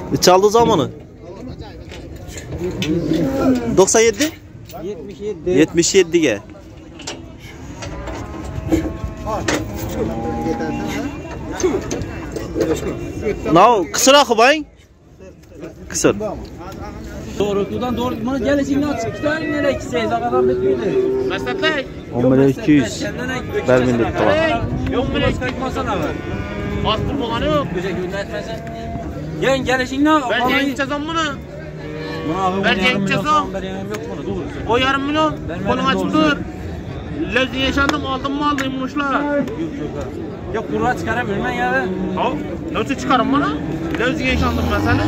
Çaldı zamanı. 97? 77'ge. Ne? Kısır akı bayın? Kısır. Doğrudan doğru. Bana geleceğini açık. İki tane nereye gitseniz? Adam bekliyordu. Mesletley. 11.200. Bermin de tutar. Yok mu? Kaçmasana be. Bastır boğanı yok. Güzel göndertmesen. Yarın geleceğini ne? Ben gideceğiz bunu. Ben gideceğiz o. O yarım milyon. Kolun açıktır. Lezzi yaşandım aldım mı aldıymışlar. Yok kurra çıkaramıyorum ben ya. Ha? Nasıl çıkarım bana? Lezzi yaşandım mesela.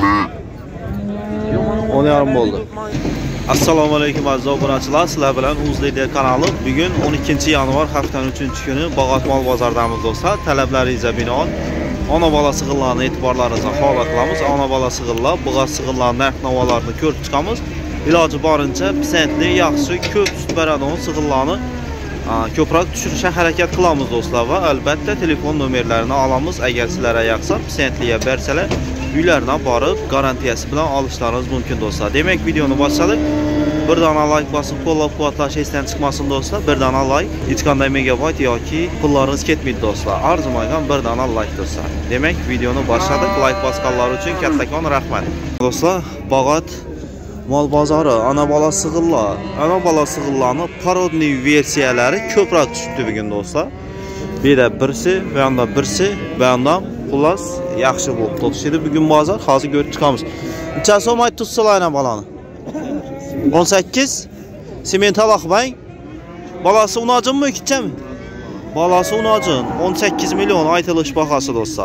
Onu yarım oldu. Assalomu alaykum aziz obunachilar. Sizlar bilan Uzleydi kanalı. Bugün 12 yanvar haftanın 3 günü Bağat mal bozordamiz do'stlar. Talablaringizga binoan ana bola sig'illarni e'tiborlaringizga havola qilamiz. Ana bola sig'illar, bug'at sig'illar narx-navolarini ko'rib chiqamiz. Iloji boricha pisandli, yaxshi, ko'p sut beradigan sig'illarni ko'proq tushirishga harakat qilamiz do'stlar va albatta telefon nomerlarini olamiz. Agar sizlarga yoqsa pisandliga bersalar uylarına borib garantiyasi bilan olishlaringiz mumkin do'stlar. Demak, videoni boshladik. Bir dona like bosib, qo'llab-quvvatlash esdan chiqmasin do'stlar. Bir dona like, hech qanday megabayt yoki pullaringiz ketmaydi do'stlar. Arzimagan bir dona like do'stlar. Demak, videoni boshladik. Like bosganlar uchun kattakon rahmat. Do'stlar, Bağat mol bozori, ana bola sig'illar. Ana bola sig'illarning parodniy versiyalari ko'proq tushibdi bugun do'stlar. Bir de birisi, bu yanda birisi, bu yanda xullas yaxshi bo'lib tutishdi bugun bozor. Hozir ko'rib chiqamiz. Necha so'm ayt tutsalar ana bolani? 18. Simental aqbang. Balasi unajinmi, kichami? Balasi unajin. 18 million aytilish bahasi do'stlar.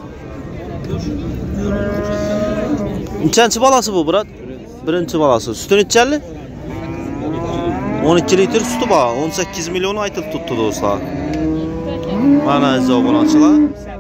Nechanchi balasi bu, brat? Birinchi balasi. Suti nechali? 12 litr suti bor. 18 million aytilib tutdi do'stlar. Mana aziz obunachilar.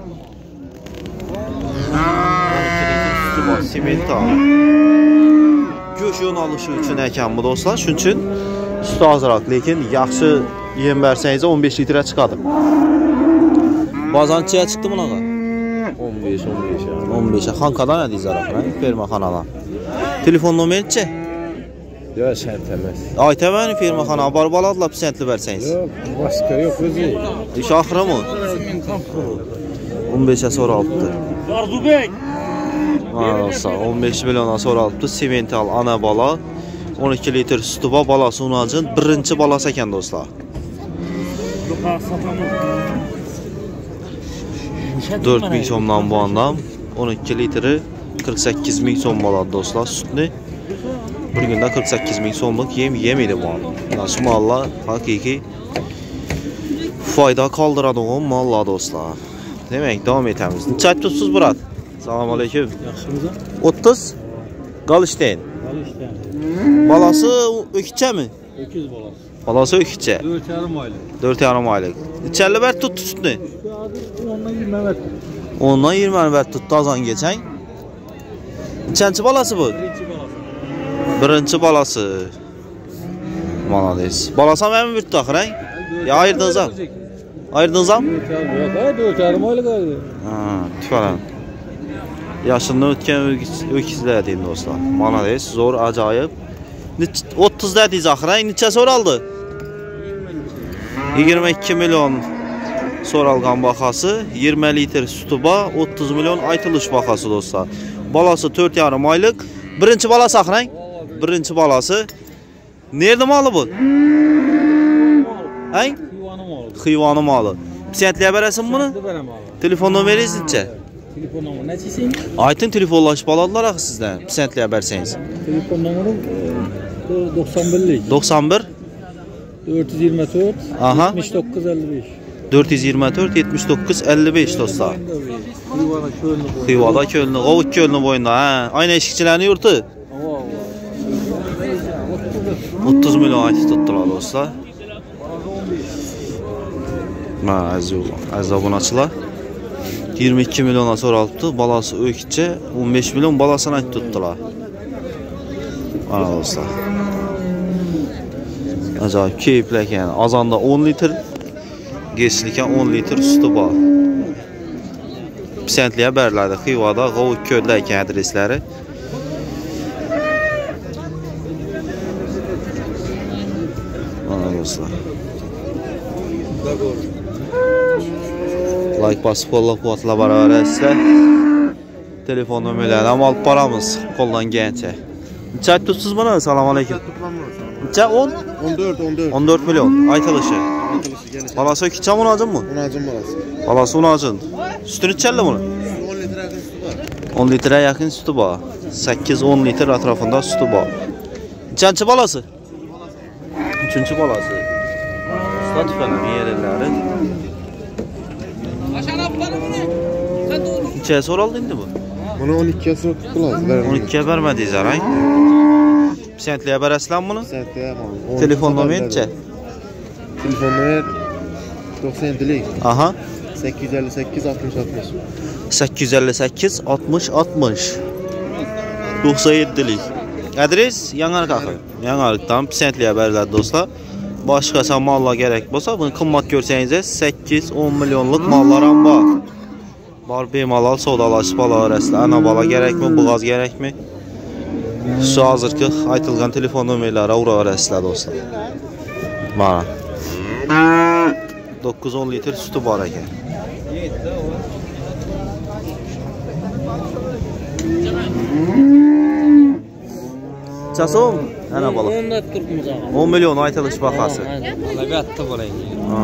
Simental. Go'sht yo'nalishi uchun ekan bu do'stlar. Shuning uchun suti ozroq, lekin yaxshi yem bersangiz 15 litrga chiqadi. Bozonchiga chiqdi bunaqa. 15. 15. Xonqadan adizlar, fermaxonadan. Telefon nomerinchi? Yo'q, shart emas. Aytaman, fermaxona borib oladilar, pisandli bersangiz. Yo'q, boshqa yo'q o'zi. Ish oxirimi? 15 so'ralibdi. Orzubek. Mana 15 milliondan so'ralibdi. Simental ana bola, 12 litr suti bor, bolasi unajin, birinchi bolasi ekan do'stlar. 4000 so'mdan bu andam 12 litri 48 ming so'm bo'ladi do'stlar sutni. Bir kunda 48 ming so'mlik yem yemaydi bu. Nasıl mallar haqiqiy foyda qoldiradigan mallar do'stlar. Demak, davom etamiz. Necha aytibsiz, brat? Assalomu alaykum. Yaxshimisiz? 30 Galishten. Balası öküçemi? Öküz balası. Balası öküçe. 4,5 aylık. 4,5 aylık. İçerli ver tuttu sütünü. Ondan 20 ver. Ondan 20 ver tuttu azan geçen. Neçənci balası bu? Birinci balası. Malades. Balası mənim bir tutaq, rəng? Ya ayırdınız am? Ayırdınız am? 4,5 aylık aydı. Tüfələn. Yaşından ötken öküzlər deyim dostlar. Malades, zor, acayip. 30 dediyiz axı, rəng? Neçə soraldı? 22 milyon soralğan baxası, 20 litr sütü var, 30 milyon aytılış baxası dostlar. Balası 4,5 aylık. Birinci balası axı, rəng? Birinci balası. Nerede malı bu? Hey? Xiyvanı malı. Pisentliyə bərəsin bunu? Telefon nomerinizin neçə? Telefon nomeri neçəsin? Aytın telefonlaşıb aladılar axı sizdən. Pisentliyə bərsəniz. Telefon numaram 91'lik. 91 424 Aha. 79 55. 424 79 55 dostlar. Xivada Kölnü, Qovuk Kölnü boyunda. Ha, aynı eşikçilərin yurtu. 30 milyon aytı tutdular dostlar. Əziz abunəçilər. 22 milyona sonra alıbdı. Balası öykücə 15 milyon balasını aytı tutdular. Ana dostlar. Acayip keyiflək yəni. Azanda 10 litr, geçlikən 10 litr sütü var. Pisentliyə bərlədi. Xivada, Qovuk köydə ikən adresləri. Ana dostlar. Like basıb qollaq quvvatla bərabər sizə. Telefon nömrələrini amal paramız qoldan gəncə. Neçə tutsuz bana? Salam aleyküm. Neçə 10? 14 milyon. Aytılışı. Balası küçəm unacın mı? Unacın balası. Balası unacın. Sütünü içərli bunu? 10 litrə yaxın sütü var. 8-10 litr ətrafında sütü var. Neçənci balası? 3-cü balası. Usta tüfələn yerləri. Neçəyə soraldı indi bu? Bunu 12'ye sorup tuttular. 12'ye vermediyiz aray. Pisentliyə bərəslən bunu? Sentliye yapalım. Telefon nömrə neçə? Telefon nömrə 97'lik. Aha. 858 60 60. 858 60 60. 97'lik. Adres Yanarıq axı. Yanarıqdan Pisentliyə bərələr dostlar. Başqa malla gərək olsa bunu qımmat görsənizə 8-10 milyonluq mallar var. Var bemalal sodalaşıb arasında. Ana bala gərəkmi, buğaz gərəkmi? Şu hazırki aytılğan telefon nömrələri ura arasında dostlar. Mana. 9-10 litr sütü var ekan. Çasom, ana bala. 10 milyon aytılış baxası. Alaqatda bo'laydi.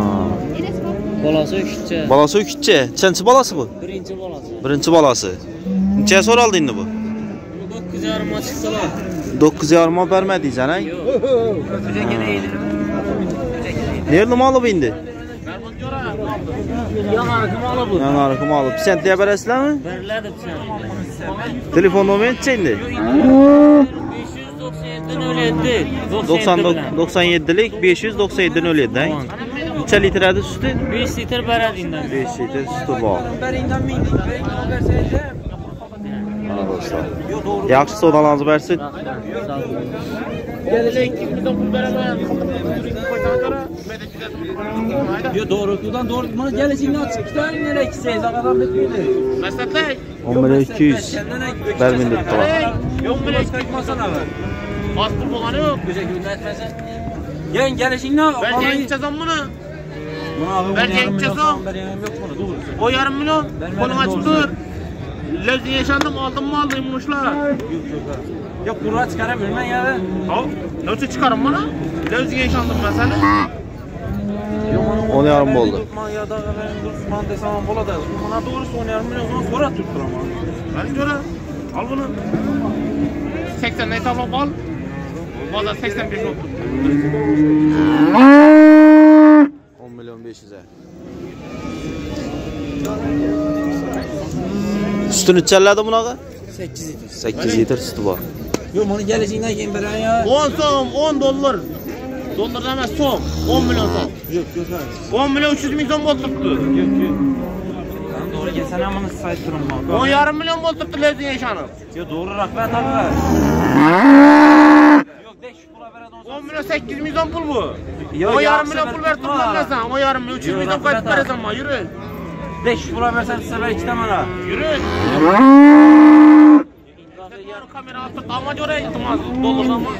Balası küçük. Çençi balası bu? Birinci balası. Neçəyə soraldı indi bu? 9,5 çıxsalar. 9,5 vermədiniz ana? Nerede malı bu indi? Yanarıq malı. Pisentliyə bərəslər mi? Bərlədi pisentliyə. Telefon nömrə neçə indi? 97'lik 597 öyleydi. Neçə litrədir sütü? 5 litr bərədindən. 5 litr sütü var. Yaxşı sodalarınızı versin. Yo doğrultudan doğrultmanız geleceğinden açık. İki tane nereye gitseniz adam bitmedi. Mesletley. 11.200 vermindir falan. Yok bile çıkartmasana ver. Bastır boğanı yok. Güzel günler etmezsen. Yarın geleceğinden Ben çekeceğiz bunu. Ben çekeceğiz o. O yarım milyon. Kolum açıktır. Lezzetli yaşandım aldım mı aldıymışlar. Yok kurra çıkaramıyorum ben ya. Nasıl çıkarım bana? Lezzetli yaşandım ben seni. 10,5 oldu. Ya da ben durman desem bola da. Bana doğrusu 10,5 milyon sonra tuttur ama. Ben göre al bunu. 80 ne tamam al. Valla 85 oldu. 10 milyon 500'e. Sütünü içerlerdi buna? 8 litr. 8 litr sütü var. Yok bunu geleceğinden yiyin ben ya. 10 soğum 10 dolar. Dolar demez soğum. 10 milyon soğum. Yok abi. 10 milyon 300 milyon bol tuttu. Yok. Tamam doğru gelsene ama nasıl sayıp durun bak. 10 yarım milyon bol tuttu lezzetli yaşanım. Yok doğru rakbet abi ver. Yok de şu pula ver 10 milyon 8 milyon pul bu. Yok, O ya, yarım milyon pul ver tutma. tutmazsan. O yarım milyon 300 milyon kayıp veresen ama yürü. de şu pula versen sefer iki tane ara. Yürü. Kamera altı damacı oraya gitmez. Dolar ama.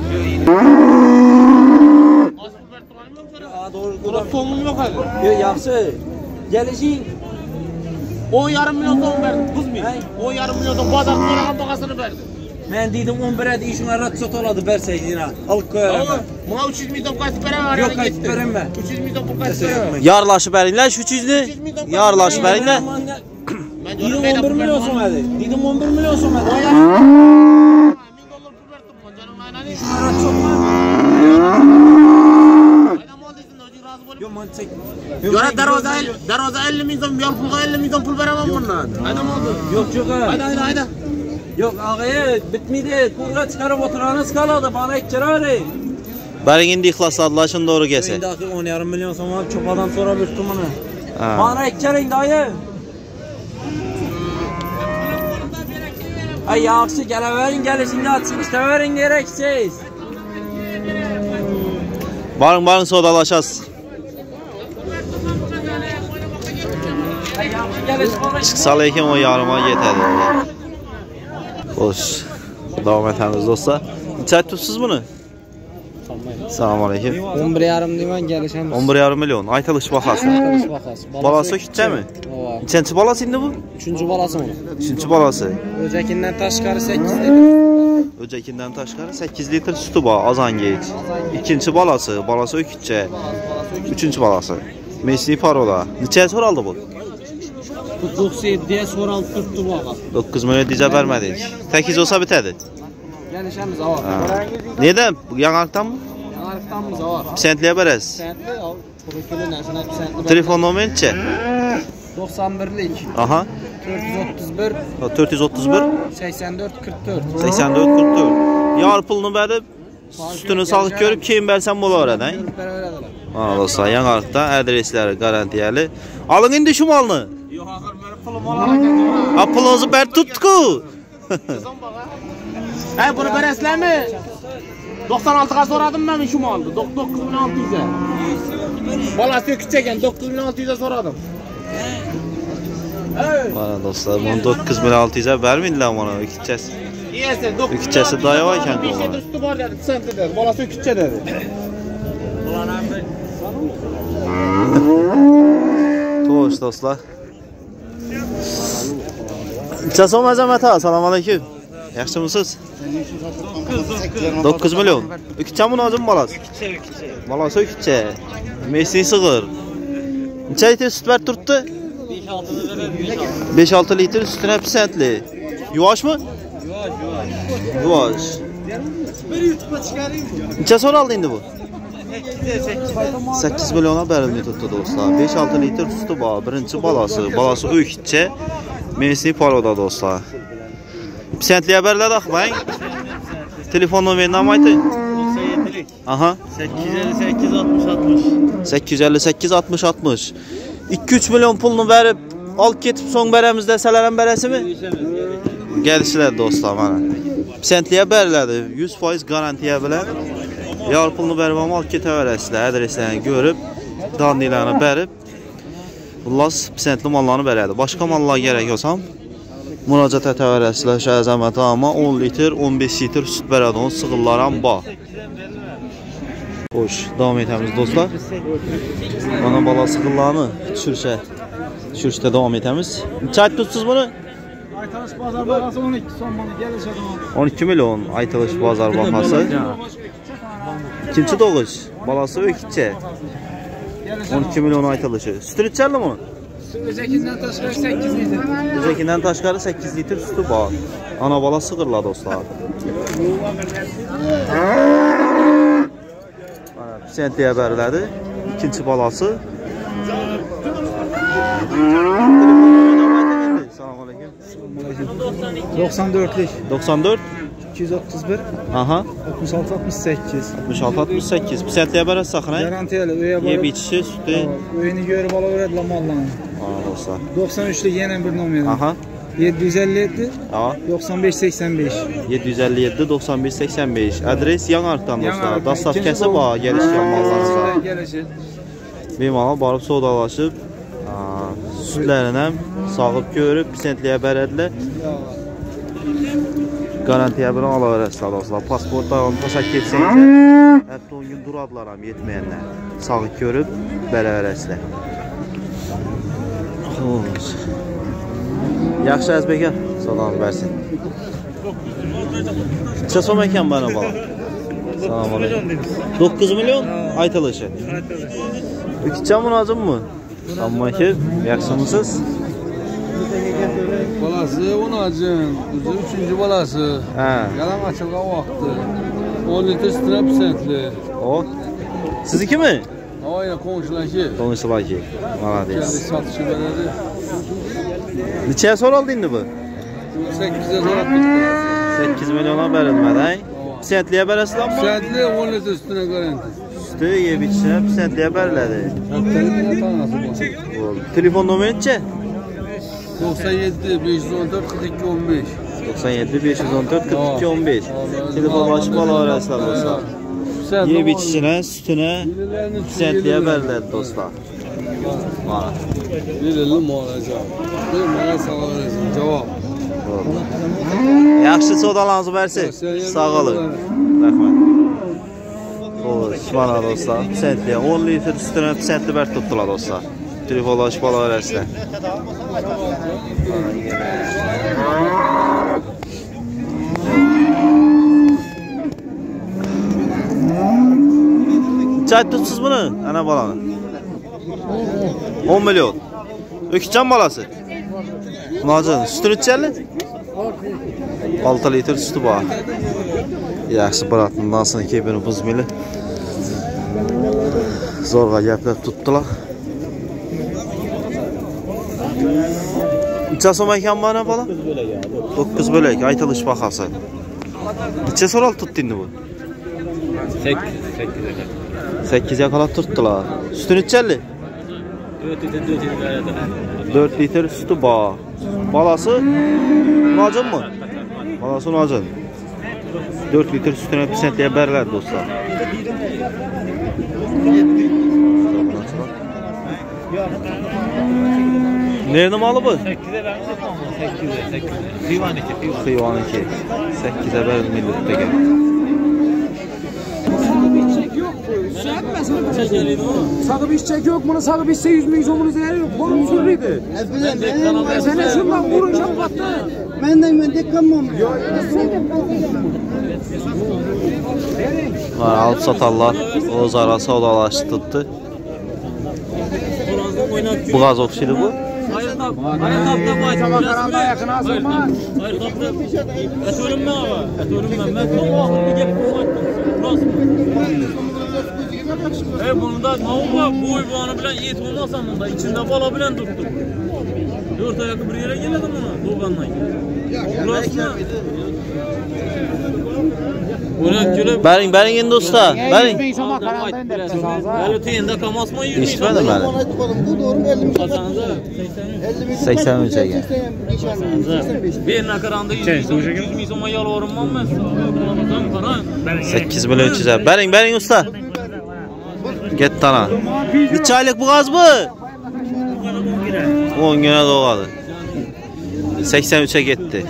Doğru sonum yok abi. Yok yaxşı. Geleceğin. O yarım milyon son verdi. Kız mı? O yarım milyon son pazar sonra bakasını verdi. Ben dedim 11'e de işin arat çok oladı verseydin ha. Al koyarım. Buna 300 milyon kaç para var? Yok kaç verem ben. 300 milyon bu kaç para var? Yarlaşı berinler 300'lü. Yarlaşı berinler. Dedim 11 milyon son hadi. Dedim 11 milyon son hadi. $1000 pul verdim ben canım aynı. İşin arat çok var. Yok man çek. Yora darvaza 50 milyon yol pulga 50 milyon pul veremem bundan. Haydi mı oldu? Yok ha. Haydi. Yok ağaya bitmedi. Kurra çıkarıp oturanız kaladı. Bana ikkirari. Berin indi ixlasladılar şimdi doğru gelse. Şimdi 10,5 milyon sonra çopadan sonra büktüm bunu. Ha. Bana ikkirin dayı. Ay yaxşı gələverin gəlişində açıq işləverin gereksiz. Barın sodalaşasız. Ay yaxşı Çıksa lekin o yarıma yetadi. Xo'sh. Davom etamiz do'stlar. Necha tutsiz buni? Assalomu alaykum. 11,5 deyman, kelishamiz. 11,5 million aytilish bahasi. Balasi kichkami? Nechanchi balasi endi bu? 3-balasi buni. 3-balasi. O'jakindan tashqari 8 litr. O'jakindan tashqari 8 litr suti bor, azangech. Ikkinchi balasi, balasi o'kitcha. Uchinchi balasi. Messi parola. Necha so'raldi bu? 97 ga so'ralib turibdi bu og'a. 9 million dija bermadik. 8 olsa bitadi. Kelishamiz og'a. Neden? Yangardanmi? Yangardanmiz og'a. Sentliye berasiz. Sentli, qurukili national sentli. Telefon nomerinchi? 91lik. Aha. 431 431 84 44. 84 44. Yar pulunu verip sütünü sağlık görüp keyin versen bo'laveradi. Mana do'stlar, Yangardan adresleri garantiyali. Alın indi şu malını. Yo'q, axir meni pulim olaman. Ha pulunuzu ber tutku. Hey, bunu berasizlarmi? 96 ga so'radim men shu molni. 9600 ga. Balasi kichik ekan, 9600 ga so'radim. Mana do'stlar, bunu 9600 ga bermeydilar mana ikkichasi. İkkichasi dayo ekan bu. Üstü bor dedi, sen dedi. Balasi kichik dedi. Xo'sh do'stlar. Chasom azamat, assalomu alaykum. Yaxshimisiz? 9 million. Ikkicha munozim balasi. Balasi ikkicha. Messi sig'ir. Necha litr sut berib turibdi? 5-6 litr sutuna pisantli. Yuvoshmi? Yuvosh. Necha so'raldi endi bu? 8 milyona berildi tuttu do'stlar. 5-6 litr suti bor. Birinchi balasi, balasi o'kitcha. Messi paroda do'stlar. Pisantliga beriladi axbang. Telefon nomerini ham ayting. 97lik. Aha. 858 60 60. 858 60 60. 2-3 milyon pulunu verip alıp ketip so'ng beramiz deseler ham berasizmi? Gelişler do'stlar mana. Pisantliga beriladi. 100% garantiya bilan. Yar pulunu verip ham alıp ketaverasizlar. Adreslerini görüp, dandilerini berip Xullas pisantli mallarını beradi. Başqa mallar kerak olsa müracaat etaverasizlar. Shu azamati ama 10 litr, 15 litr süt beradi. O sig'illar ham bor. Xo'sh, davom etamiz do'stlar. Mana bola sig'illarni tushirishda davom etamiz. Necha aytdingiz buni? Aytilish bozor bahası 12 so'm buni kelishadi. 12 million aytilish bozor bahası. İkinci doğuş, balası o'kitcha. 12 milyon aytilishi. Sütü içerlimi? O'jakindan tashqari 8 litr. O'jakindan tashqari 8 litr suti bor. Ana bola sig'irlar do'stlar. Mana pisantliga beriladi. İkinci balası. Assalomu alaykum. 94lik. 94 231 aha 66 68. 66 68. Pisantliga berasiz axir. Garantiyali uya bor. Yeb ichishi, suti. Uyini görüp olaveradilar mallarni. Mana do'stlar. 93lik yana bir nomer. Aha. 757 Ha. 95 85. 757 95 85. Adres Yangardan do'stlar. Dastavkasi bor, gelishgan mallarga. Gelişir. Bemalol borib savdolashib, sutlarini ham sog'ib ko'rib, pisantliga beradilar. Garantiya bilan olaverasizlar do'stlar. Pasportlarni tashlab ketsangiz, hatto 10 kun turadilar ham yetmaganlar. Sog'ib ko'rib beraverasizlar. Xo'sh. Yaxshi azbeka, salom bersin. Necha so'm ekan mana bu? Assalomu alaykum. 9 million aytilishi. Ikkicha munozimmi? Assalomu alaykum. Yaxshimisiz? Balası 10 acın, kızı 3. balası. Ha. Yalan açılga vakti. 10 litre strap sentli. O. Sizniki mi? Havaya komşulaki. Konuşulaki. Kendi Malades. satışı verdi. Neçeye soruldu indi bu? 8'e zor attık. 8 milyona verilmedi. Pisantliye berasizlar mı? Sentli 10 litre üstüne garanti. Üstü yeb içine pisantliye beriladi. Telefon tanası bu. Telefon nomeri neçe? 97 514 42 15. 97 514 42 15. Telefon açıp alaverasizlar do'stlar. Yeb içine, sütüne pisantliye beriladi do'stlar. Mana. Bir elli muolaja. Bir bana sana versin. Cevap. Yaxshi savdolarınızı versin. Sağ olun. Rahmat. Xo'sh, mana do'stlar, sentli 10 litr sutini sentli ber tutdilar do'stlar. Telefonlashib olaverasizlar. Chay tutsiz buni, ana balani. 10 milyon. O'kichan balasi. Nojin, sutini ichadi? 6 litr suti bor. Yaxshi biratning nasini kebini buzmayli. Zo'rg'a gaplab tutdilar. Necha so'm ekan mana bola? 9 bo'lak aytilish bahasi. Necha so'ral tutdingni bu? 8 yakalab turtdilar. Sutini ichadi? 4 litr suti bor. Balasi nojinmi? Balasi nojin. 4 litr sutini pisentliye beriladi do'stlar. Nerede malı bu? 8'e vermez ama 8'e. Xiyvaniki. Xiyvaniki. 8'e verilmeli peki. Sakıp içecek yok bunu, sakıp içse 100 milyon somunu zehri yok. Kolum sürriydi. Sen şundan vurun şapattı. Ben dikkamam. Alıp satarlar. O'zaro savdolaştırdı. Bu gaz okşidi bu. Bunda navba boy bağını bilen yet olmazsa bunda içinde bala bilen tuttu. 4 ayakı bir yere geledi buna doğandan. Bering endi usta. Bering. Öyle teyinde kamasma yürüyün. İşitmedim ben. Bu doğru 83 ekan. Bir nakaranda 100 milyon soma yalvarmam ben. 8 milyon 300. Bering usta. Get tana. Necha aylık bu gaz bu? 10 güne doğadı. 83'e gitti.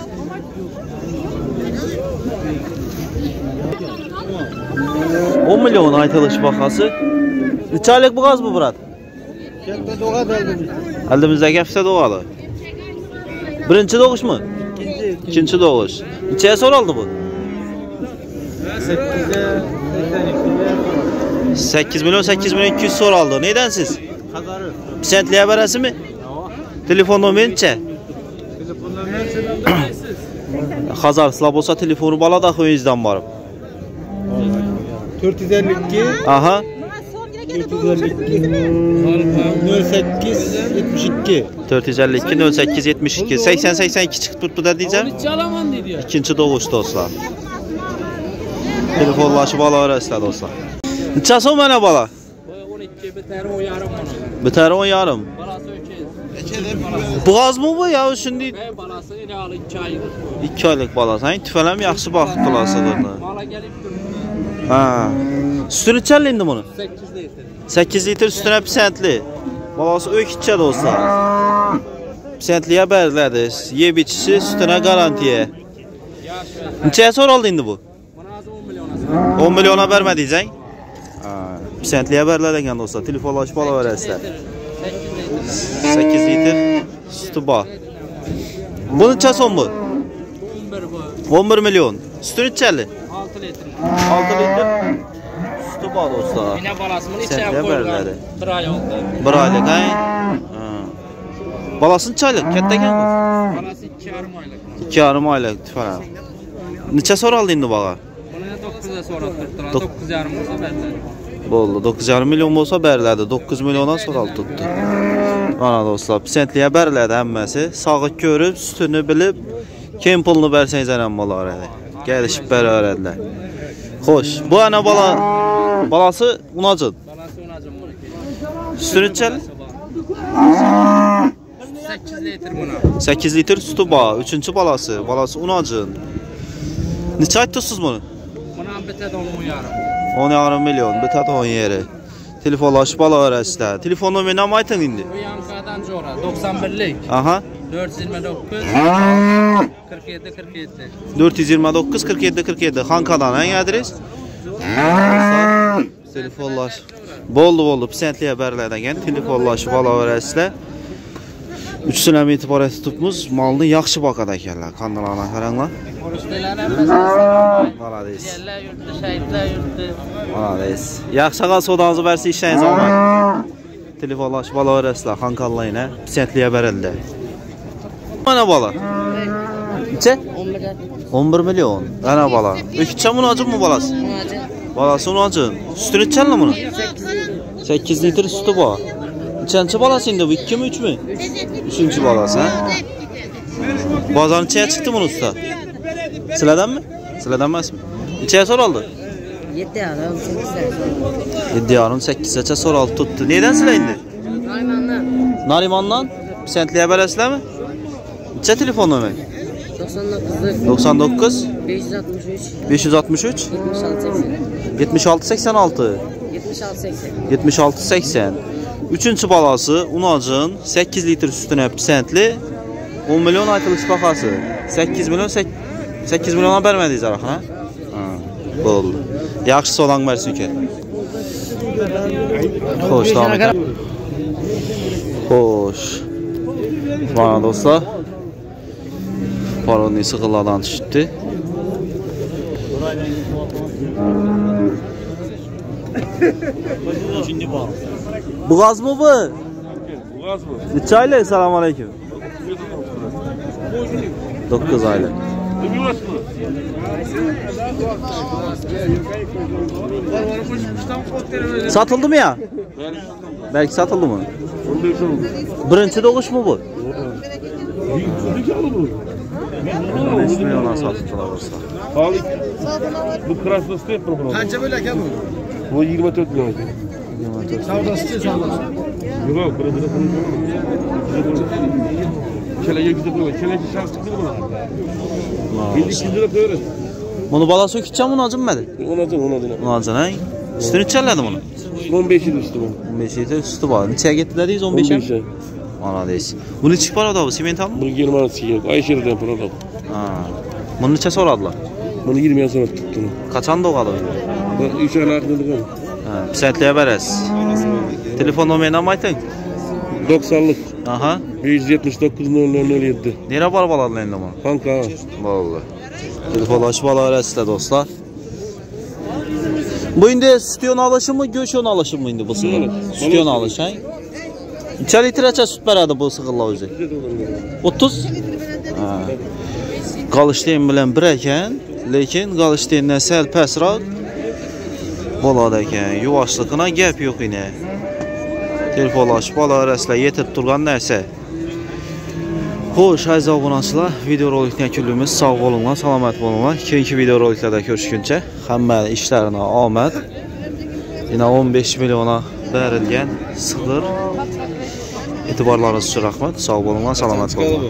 $10 milyon aytılış bakası. Necha aylık bu gaz bu Murat? Elimizde hepsi doğalı. Birinci doğuş mu? İkinci doğuş. Neçeye soruldu bu? 8 milyon 200 soruldu. Neyden siz? Pisentliye veresi mi? Telefon numarayı neçe? Hazar olsa telefonu bala da koyunuzdan varım. 452 Aha. 0872 452 08 72 80 82 çıkıp tuttu da diyeceğim. İkinci doğuş dostlar. Telefonlaşıp alaverasizlar dostlar. Neçə so'm mana bala? 12 biter 10 yarım bana. Biter 10 yarım. Balası 3. Bu gaz mı bu ya şimdi? Balası ile alı 2 aylık. 2 aylık balası. Hani tüfelem yaxşı baxdılar sığırına. Bala gelip durur. Ha. Sütünü içerli indi bunu? 8 litr. 8 litr sütüne pisentli. Balası ök içe dostlar. Pisentliye berlədi. Yeb içisi sütüne garantiye. Neçəyə soruldu indi bu? 10 milyona vermədiyəcək? Pisentliyə berlədən dostlar. Telefonlaşıb alaverasizlər. 8 litr sütü var. Bu neçə so'm bu? 11 milyon. Sütünü içerli? 6 litr. 6 litr sütü var dostlar. Yine balasını Sen içeri ne koydular. verdi? 1 ay oldu. 1 aylık hay? Balasını çaylık, kattakan bu? Balası 2,5 aylık. 2,5 aylık tüfələ. Neçə soraldı indi bağa? Buna 9'a sonra tuttular. 9,5 olsa verdiler. Oldu, 9,5 milyon olsa bərilədi. 9 milyondan sonra tutdu. Ana dostlar, pisentliyə bərilədi həmməsi. Sağı görüb, sütünü bilib, kim pulunu bərsəniz ənəmmalar ədi. Gəlişib bəri öyrədilər. Xoş, bu ana balası unacın. Balası unacın bunu. Sütünü içəli? 8 litr buna. 8 litr sütü var. 3-cü balası. Balası unacın. Neçə aytdısınız bunu? Buna bir tane 10 yarım. 10,5 milyon. Bir tət 10 yeri. Telefonlaşıp alaverasizlar. Telefon nomerini ham ayting endi. Bu Yankadan Jora 91'lik. Aha. 429 47 47. 429 47 47. Hankadan hangi adres? Telefonlaş. Bo'ldi, pisentliye haberlerden ekan. Telefonlaşıp alaverasizlar. 3 sinam e'tibor tutibmiz. Malni yaxshi boqadi ekanlar. Qandalarni qaranglar. Malades. Yerler yurtda, şehitler yurtda. Malades. Yaxshi qal sodanızı versə işləniz olmaydı. Telefonlaşıp alaverasizlar. Hankallayına. Pisentliye haberelde. Ana bala. Neçə? 11 milyon. Ana bala. Ökütçə munacım mı balası? Balası munacım. Sütünü içənlə bunu? 8 litre sütü var. Neçənci balası indi bu? 2 mi 3 mü? 3. balası ha? Bazarın neçəyə çıxdı bunun usta? Silədən mi? Silədən mi? Neçəyə soraldı? 7 yarım 8 7 yarım 8 neçə soraldı tuttu. Neydən silə indi? Narimandan. Narimandan? Pisentliyə bələsilə mi? Neçə telefon nömrə? 99 99 563 563 76 80 76 86 76 80 76 80. 3. balası unacın 8 litr sütünə pisentli 10 milyon aytılış baxası. 8 milyona bərmədiniz araq ha? Oldu. Yaxşı solan versin ki. Xoş, devam edelim. Xoş. Bana dostlar. Paronu sıxıladan düşdü. Bu gaz mı bu? Bu gaz mı? Neçə aylık? Selamun aleyküm. 9 aylık. Satıldı mı ya? Belki satıldı mı? Birinci doğuş mu bu? 5 milyona satıldılar olsa. Bu krasnosti yapıyor. Kaça böyle ki bu? Bu 24 milyon. Savdası savdası. Yok, burada Keleye gidip böyle, keleye şans çıktı buna. 52 lira koyarız. Bunu balası öküteceğim bunu acınmadı. Ona Acın ha? Üstünü içerledi bunu. 15 lira üstü bu. 15 litre üstü var. Neçeye getti dediyiz 15'e? 15'e. Ana değilsin. Bunu çık para da bu simental mı? Bunu 20 arası yok. Ayşe'den para da. Bunu neçe soradılar? Bunu 20'ye sonra tuttum. Kaçan doğalı oydu? 3 aylar aklında kaldı. Pisentliye veririz. Telefon numarayla mı aytın? 90'lık. Aha. 179 007. Nere var baladın elinde bunu? Kanka. Vallahi. Telefonlaşıp alaverəsizlər dostlar. Bu indi sütyon alışı mı, göçön alışı mı indi bu sığırlı? Sütyon alışı, he? Neçə litrəcə süt bərədi bu sığırla özü? 30? Qalışdeyn bilən bir əkən, lekin qalışdeyindən səl pəsraq bolad əkən, yuvaşlığına gəp yox yine. Telefonlaşıp alaverəsizlər, yetirib turğan nərsə. Xoş, əziz abunəçilər, video rolikdən küllümüz sağ olunlar, salamat olunlar. İkinci video roliklərdə görüşüncə, həmməli işlərinə aməd. Yine 15 milyona bərilgən sığır. Etibarlarınız üçün rəhmət, sağ olunlar, salamat olunlar.